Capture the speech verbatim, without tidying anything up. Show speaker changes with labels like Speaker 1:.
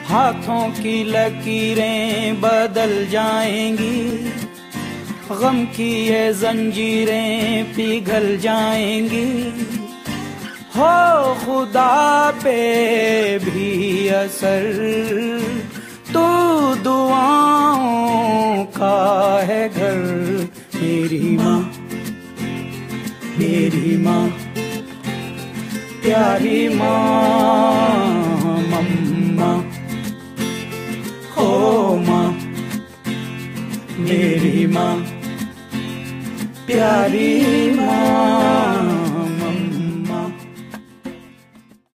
Speaker 1: हाथों की लकीरें बदल जाएंगी, गम की ये जंजीरें पिघल जाएंगी। हो खुदा पे भी असर तो दुआओं का है घर। मेरी माँ, मेरी माँ, प्यारी माँ, मम्मा, हो माँ, मेरी माँ, प्यारी माँ।